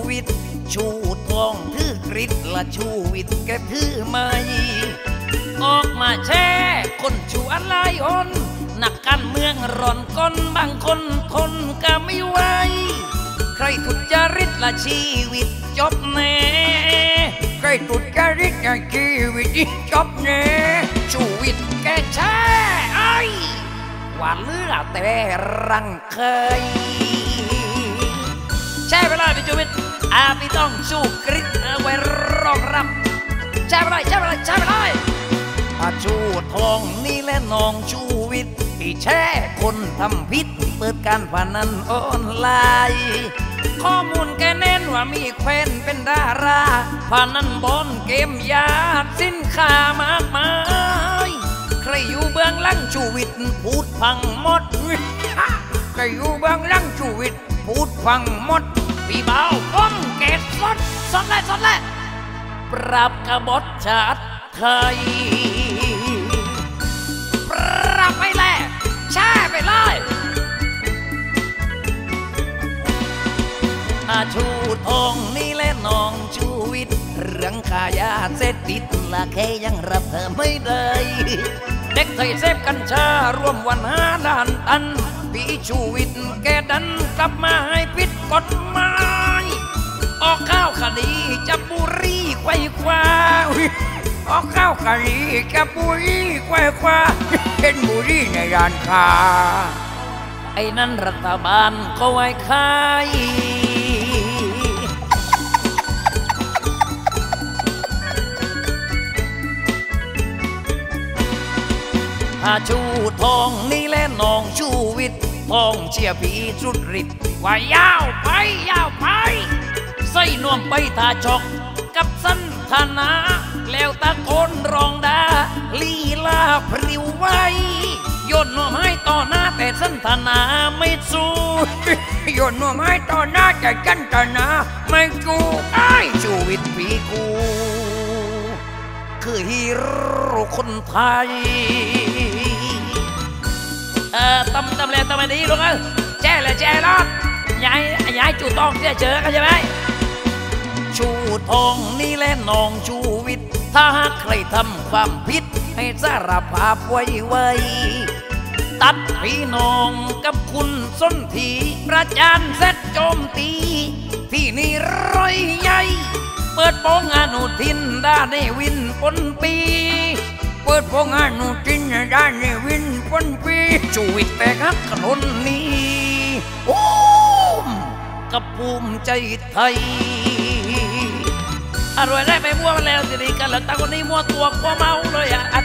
วิตชูทองถือกริดละชูวิตแกถือไม่ออกมาแช่คนชูอะไรอนนักการเมืองร่อนก้นบางคนทนก็ไม่ไหวใครทุจริตละชีวิตจบแน่ใครทุจริตละชีวิตจบแน่ชูวิตแกแช่ไอ้ว่าเลือดแต่รังเคยแช่ไปเลยพี่ชูวิตพี่ต้องสู้กริดไว้รองรับแช่ไปเลยแช่ไปเลยแช่ไปเลยชูทองนี่และน้องชูวิตที่แช่คนทำผิดเปิดการพนันออนไลน์ข้อมูลแกเน้นว่ามีแควนเป็นดาราพนันบอลเกมยาสินค้ามากมายใครอยู่เบื้องหลังชูวิตพูดพังหมดใครอยู่เบื้องหลังชูวิตพูดพังหมดพี่เบาป้องเกตสดเลยปรับกบฏชาติไทยปรับไปแล้วแช่ไปเลยชูทองนี่และน้องชูวิตเรื่องขายาเสพติดละแค่ยังรับเธอไม่ได้เด็กไทยเสพกัญชารวมวัน5 ล้านตันพี่ชูวิตแกดันกลับมาให้ผิดกฎหมายออกข้าวคดีจับบุรีไขว้คว้าออกข้าวคดีจับบุรีไขว้คว้าเห็นบุรีในร้านค้าไอ้นั่นรัฐบาลเขาไว้ขายชูทองนี่และน้องชูวิตทองเชียร์ผีสุดฤทธิ์ว่ายาวไปใส่นวมไปทาชกกับสันทนาแล้วตะโกนร้องดาลีลาพริ้วไว้โยนนวมให้ต่อหน้าแต่สันทนาไม่สู้โยนนวมให้ต่อหน้าแต่สันทนาไม่สู้ไอ้ชูวิตผีกูคือฮีโร่คนไทยตำเลยตำไม่ดีลูกแจ้รอดยายจูต้องเจอกันใช่ไหมชูทองนี่และน้องชูวิตถ้าหากใครทำความผิดให้สารภาพไว้ตัดพี่น้องกับคุณส้นถีประจานเซตโจมตีที่นี่ร้อยใหญ่เปิดโปงอนุทินได้ในวินปนปีเปิดโปงอนุทินได้ในวินปนปีชูวิตแต่ฮักขนนนี้โอ้กับภูมิใจไทยอร่อยได้ไปมั่วมาแล้วสิริกันหลังตาคนนี้มั่วตัวกว่าเมาเลยอัด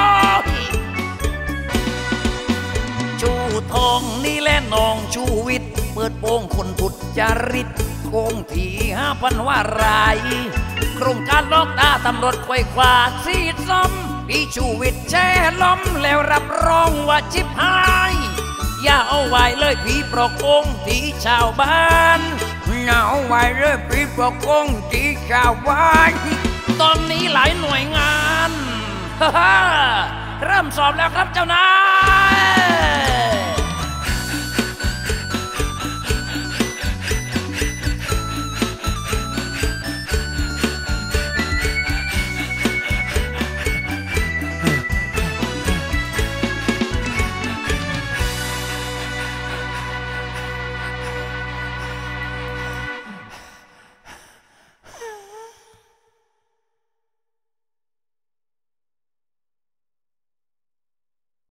ชูทองนี่และน้องชูวิตเปิดโปงคนทุจริตโกงที่5,000 ว่ารายโครงการลอกตาตำรวจไขว้คว้าซีดซ้ำพี่ชูวิตแช่ล้มแล้วรับรองว่าชิบหายอย่าเอาไว้เลยพี่ประโกงที่ชาวบ้านอย่าเอาไว้เลยพี่ประโกงที่ชาวบ้านตอนนี้หลายหน่วยงานเริ่มสอบแล้วครับเจ้านาย